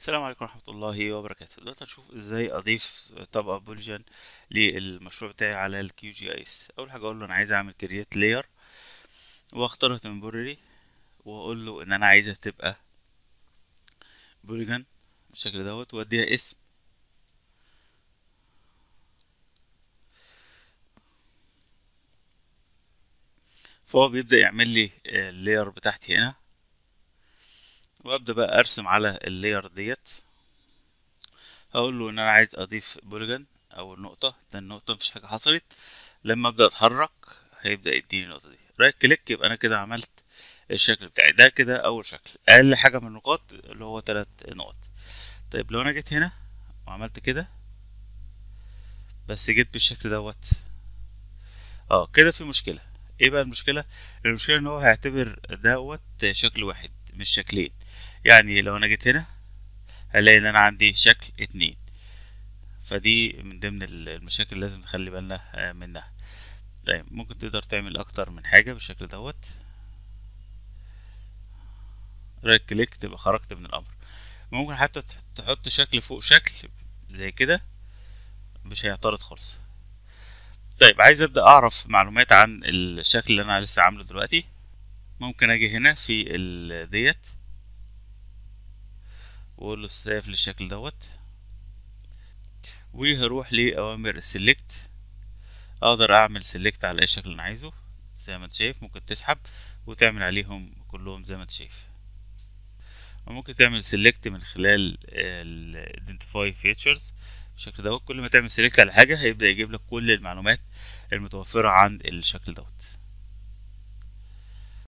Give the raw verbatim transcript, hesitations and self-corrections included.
السلام عليكم ورحمة الله وبركاته. دلوقتي هنشوف ازاي اضيف طبقة بوليجن للمشروع بتاعي على الكيو جي اس. اول حاجة اقول له انا عايز اعمل كرييت لاير واختار تمبورري واقول له ان انا عايزها تبقى بوليجن بالشكل دوت واديها اسم. فهو بيبدأ يعمل لي اللاير بتاعتي هنا، وابدأ بقى ارسم على اللاير ديت. هقول له ان انا عايز اضيف بوليجن او النقطة، ده النقطة مفيش حاجة حصلت. لما ابدأ اتحرك هيبدأ يديني النقطة دي. رايت كليك يبقى انا كده عملت الشكل بتاعي. ده كده اول شكل، اقل حاجة من النقاط اللي هو تلات نقط. طيب لو انا جيت هنا وعملت كده بس جيت بالشكل دوت، اه كده في مشكلة. ايه بقى المشكلة؟ المشكلة ان هو هيعتبر دوت شكل واحد مش شكلين. يعني لو انا جيت هنا هلاقي ان انا عندي شكل اتنين، فدي من ضمن المشاكل اللي لازم نخلي بالنا آه، منها. طيب ممكن تقدر تعمل اكتر من حاجة بالشكل دوت. رايت كليك تبقى خرجت من الامر. ممكن حتى تحط شكل فوق شكل زي كده، مش هيعترض خالص. طيب عايز ابدا اعرف معلومات عن الشكل اللي انا لسه عامله دلوقتي. ممكن اجي هنا في ال ديت واقول له سيف للشكل دوت، وهروح لاوامر السلكت. اقدر اعمل سلكت على اي شكل انا عايزه زي ما انت شايف. ممكن تسحب وتعمل عليهم كلهم زي ما انت شايف، وممكن تعمل سيلكت من خلال ال identify features بالشكل دوت. كل ما تعمل سيلكت على حاجة هيبدأ يجيب لك كل المعلومات المتوفرة عن الشكل دوت.